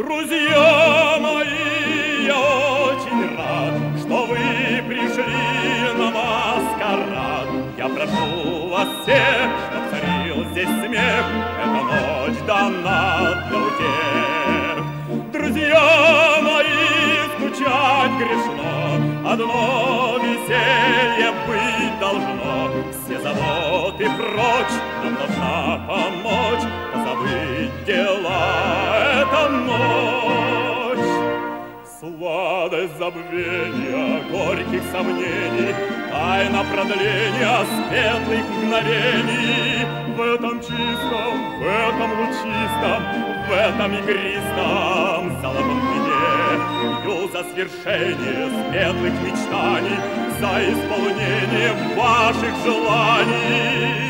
Друзья мои, я очень рад, что вы пришли на маскарад. Я прошу вас всех, чтоб царил здесь смех, эта ночь дана для утех. Друзья мои, скучать грешно, одно веселье быть должно. Все заботы прочь, нам должна помочь позабыть дела. Это ночь, сладость забвения, горьких сомнений, тайна продления светлых мгновений. В этом чистом, в этом лучистом, в этом игристом золотом вине пью за свершение светлых мечтаний, за исполнение ваших желаний.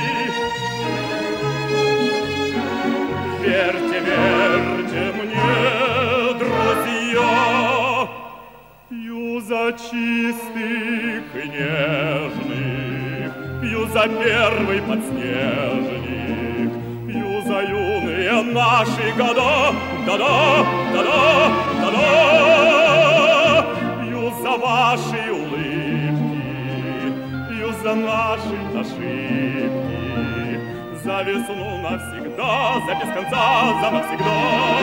Верьте, верьте мне, друзья, пью за чистых и нежных, пью за первый подснежник, пью за юные наши года, да-да, да-да, да-да. Пью за ваши улыбки, пью за наши ошибки, за весну навсегда, за без конца, за навсегда.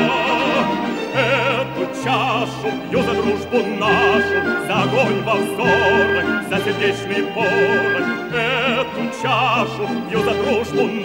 Эту чашу пью за дружбу нашу, за огонь во взорах, за сердечный порох. Эту чашу пью за дружбу